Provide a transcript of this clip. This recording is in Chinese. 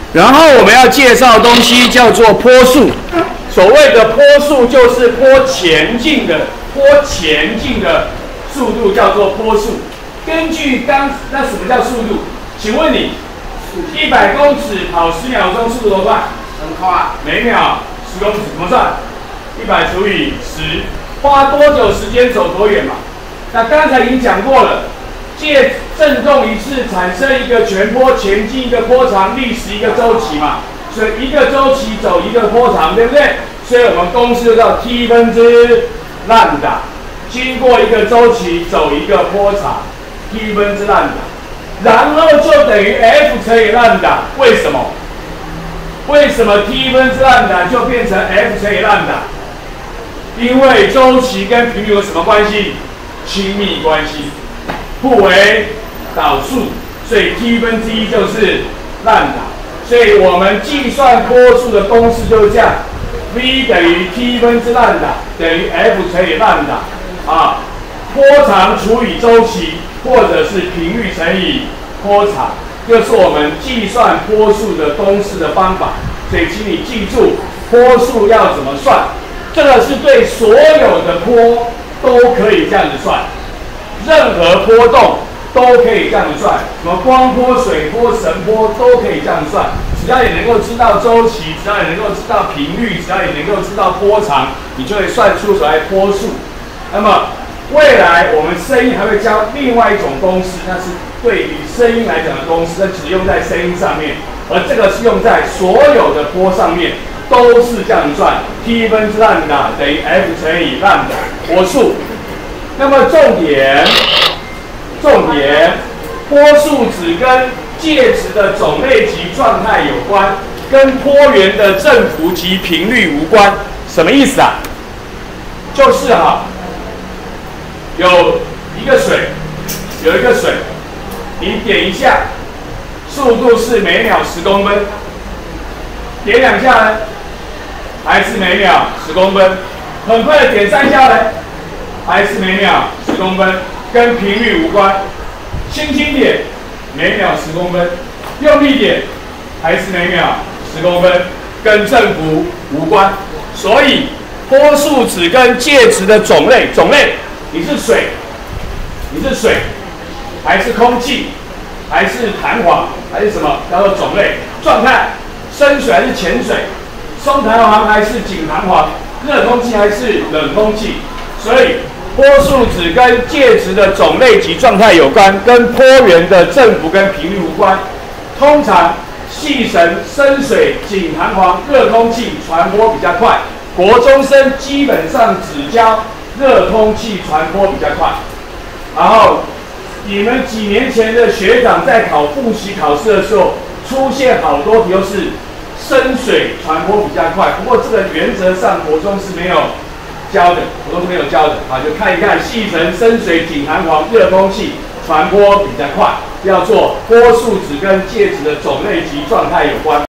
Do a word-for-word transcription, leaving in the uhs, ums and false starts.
然后我们要介绍的东西叫做坡速。所谓的坡速就是坡前进的坡前进的速度叫做坡速。根据刚那什么叫速度？请问你一百公尺跑十秒钟，速度多快？ 很快。 每秒十公尺怎么算？一百除以十，花多久时间走多远嘛？那刚才已经讲过了，借震动一次产生一个全坡前进一个坡长，历时一个周期嘛。所以一个周期走一个坡长，对不对？所以我们公式就叫 T 分之兰达，经过一个周期走一个坡长 ，T 分之兰达，然后就等于 F 乘以兰达。为什么？为什么 T 分之兰达就变成 F 乘以兰达？因为周期跟频率有什么关系？亲密关系，互为导数，所以 T 分之一就是兰达。所以我们计算坡速的公式就是这样 ，v 等于 T 分之兰达等于 F 乘以兰达啊，坡长除以周期，或者是频率乘以坡长，就是我们计算坡速的公式的方法。所以请你记住，坡速要怎么算？这个是对所有的坡都可以这样子算，任何波动都可以这样子算，什么光波、水波、神波都可以这样算。只要你能够知道周期，只要你能够知道频率，只要你能够知道波长，你就会算出所谓坡速。那么未来我们声音还会教另外一种公式，那是对于声音来讲的公式，那只用在声音上面，而这个是用在所有的波上面，都是这样算 ，T 分之兰达等于 F 乘以兰达波速。那么重点。重点，坡速只跟介质的种类及状态有关，跟坡源的振幅及频率无关。什么意思啊？就是哈、啊，有一个水，有一个水，你点一下，速度是每秒十公分，点两下呢，还是每秒十公分，很快的点三下呢，还是每秒十公分。跟频率无关，轻轻点，每秒十公分；用力点，还是每秒十公分，跟振幅无关。所以坡速只跟介质的种类，种类，你是水，你是水，还是空气，还是弹簧，还是什么叫做种类？状态，深水还是浅水？松弹簧还是紧弹簧？热空气还是冷空气？所以。坡速只跟介质的种类及状态有关，跟坡源的振幅跟频率无关。通常细绳、深水、紧弹簧、热空气传播比较快。国中生基本上只教热空气传播比较快。然后你们几年前的学长在考复习考试的时候，出现好多题都是深水传播比较快。不过这个原则上国中是没有。教的我都是没有教的啊，就看一看细层、深水、紧弹簧、热空气传播比较快，要做坡速只跟介质的种类及状态有关。